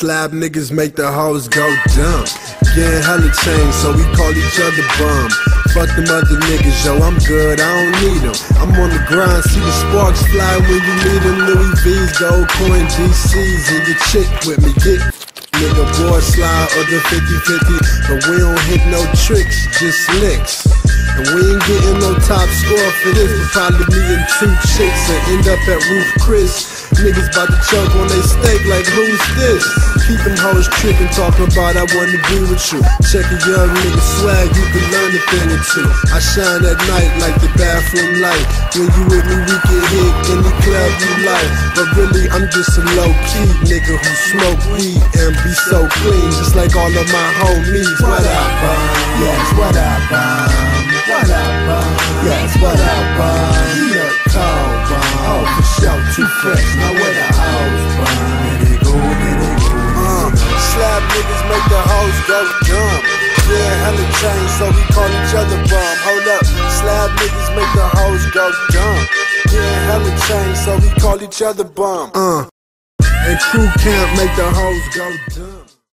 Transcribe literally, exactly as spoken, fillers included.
slab niggas make the hoes go dumb. Getting hella change, so we call each other bum. Fuck them other niggas, yo, I'm good, I don't need them. I'm on the grind, see the sparks fly when you need them. Louis V's, gold coin, G C's, and your chick with me, get nigga, boy slide, other fifty fifty. But we don't hit no tricks, just licks. And we ain't getting no top score for this, but probably me and two chicks and end up at Roof Chris. Niggas bout to choke on they steak like who's this? Keep them hoes trippin', talking about I wanna be with you. Check a young nigga swag, you can learn a thing or two. I shine at night like the bathroom light. When you with me, we can hit any club you like. But really, I'm just a low-key nigga who smoke weed and be so clean, just like all of my homies. What up, bum? Yes, what up, bum? What up, bum? Yes, what up, bum? You look cold, bum. Oh, for sure, too fresh. Now where the hoes, bum? Where they go, where they go? Uh, slab niggas make the hoes go dumb. Yeah, hella change, so we call each other bum. Hold up, slab niggas make the hoes go dumb. Yeah, hella change, so we call each other bum. Uh, and crew can't make the hoes go dumb.